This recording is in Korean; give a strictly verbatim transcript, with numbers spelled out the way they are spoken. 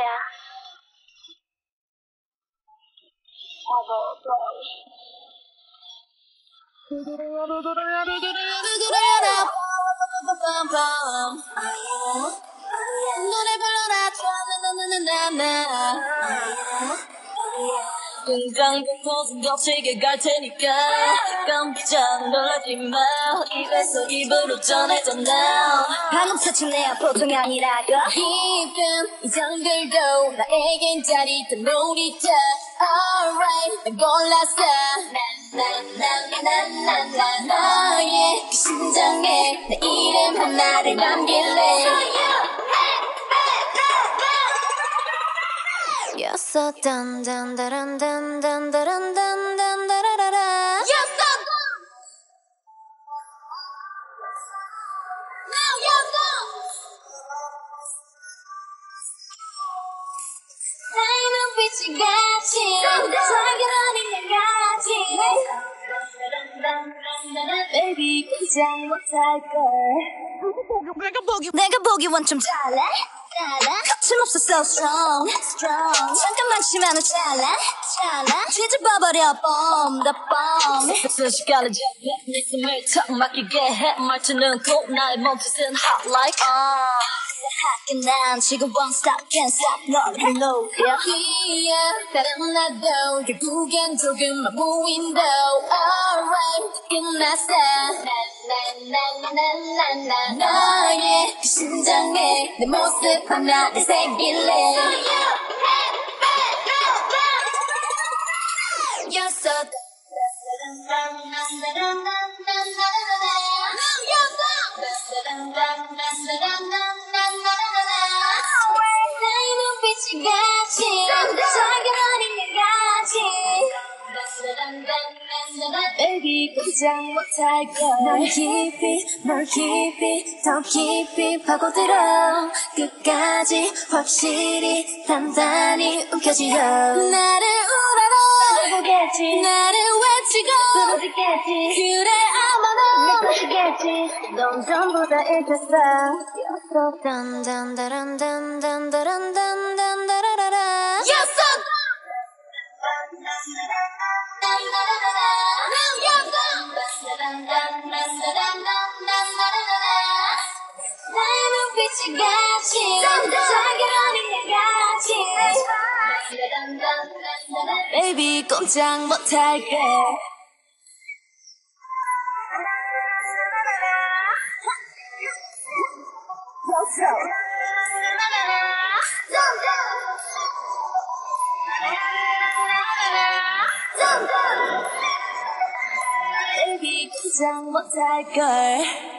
yeah. 노래 불러라 등장부터 거칠게 갈 테니까 깜짝 놀라지 마 입에서 입으로 전해졌나 방금 스친 내 보통이 아니라고 깊은 이 정글도 나에겐 짜릿한 놀이터 Alright 난 골랐어 나나나나나나 너의 그 심장에 내 이름 하나를 남길래 You're so dun dun dun dun dun dun dun dun dun dun dun You're so dumb. Now you're dumb. 나의 눈빛이 같이 작은 어린애 같이 Baby 꼼짝 못할걸 내가 보기 내가 보기 원좀 잘해 거침없어 so strong strong 잠깐만 치면은 찰나 찰나 뒤집어버려 bomb the bomb 순식간에 잡혀 내 숨을 턱 막히게 해 말투는 꼭 나의 몸짓은 hot like uh. 하긴 난 지금 won't stop can't stop 널 hello yeah 다른 나도 결국엔 조금만 보인다 Alright 끝났어 나나나나나나 너의 그 심장에 내 모습 하나를 새길래 You're so 나의 눈빛이 같이 작은 어린애 같이 Baby 꼼짝 못할걸 널 깊이 널 깊이 더 깊이 파고들어 끝까지 확실히 단단히 움켜쥐어 나를 우러러 보겠지 나를 외치고 부르겠지 그래 아마 넌 내 것이겠지 넌 전부 다 읽혔어 딴딴딴딴딴딴딴딴딴딴따라라라 You're so dumb Now you're dumb 나의 눈빛이 같이 작은 어린애 같이 Baby 꼼짝 못할게 Baby 꼼짝 못할걸